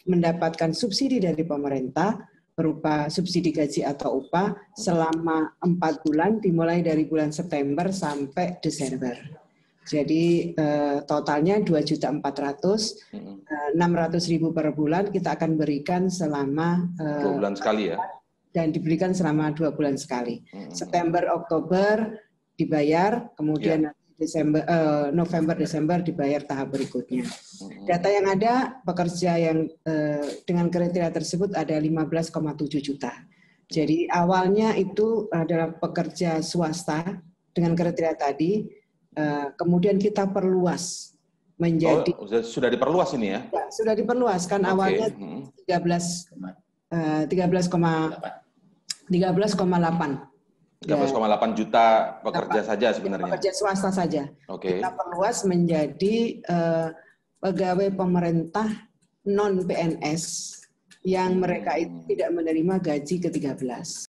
mendapatkan subsidi dari pemerintah berupa subsidi gaji atau upah selama 4 bulan dimulai dari bulan September sampai Desember. Jadi totalnya 2.400.000, 600.000 per bulan kita akan berikan selama 2 bulan sekali ya. Dan diberikan selama 2 bulan sekali. September, Oktober dibayar, kemudian November, Desember dibayar tahap berikutnya. Data yang ada, pekerja yang dengan kriteria tersebut ada 15,7 juta. Jadi awalnya itu adalah pekerja swasta dengan kriteria tadi, kemudian kita perluas menjadi. Sudah diperluas ini ya? Ya, sudah diperluas kan awalnya 13,8 juta pekerja saja sebenarnya. Pekerja swasta saja. Kita perluas menjadi pegawai pemerintah non PNS yang mereka itu tidak menerima gaji ke-13.